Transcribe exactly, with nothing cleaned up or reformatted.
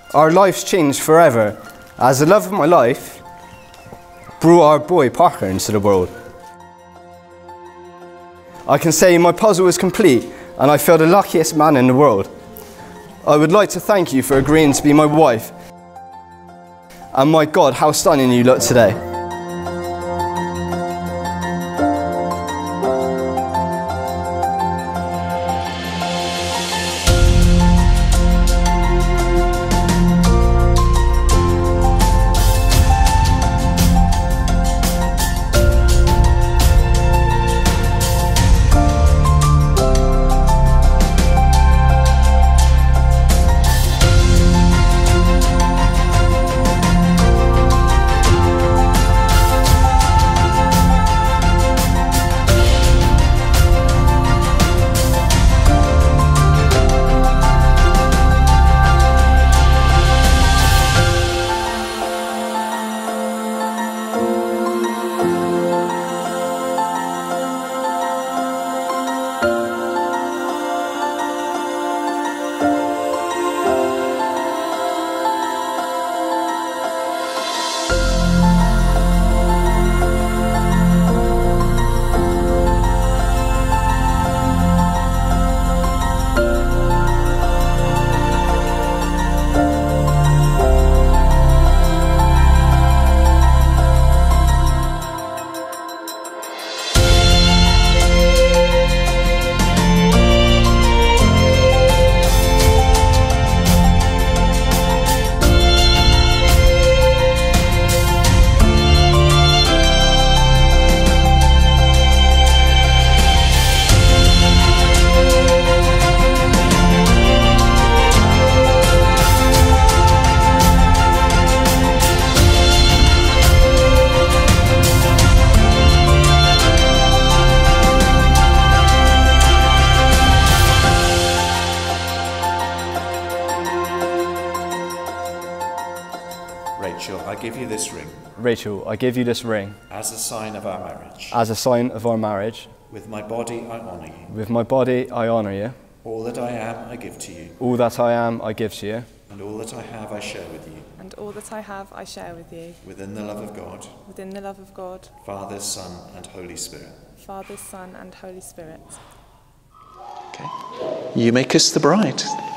Our lives changed forever as the love of my life brought our boy Parker into the world. I can say my puzzle was complete and I feel the luckiest man in the world. I would like to thank you for agreeing to be my wife. And my God, how stunning you look today. Rachael, I give you this ring. Rachael, I give you this ring. As a sign of our marriage. As a sign of our marriage. With my body, I honour you. With my body, I honour you. All that I am, I give to you. All that I am, I give to you. And all that I have, I share with you. And all that I have, I share with you. Within the love of God. Within the love of God. Father, Son, and Holy Spirit. Father, Son, and Holy Spirit. Okay. You may kiss the bride.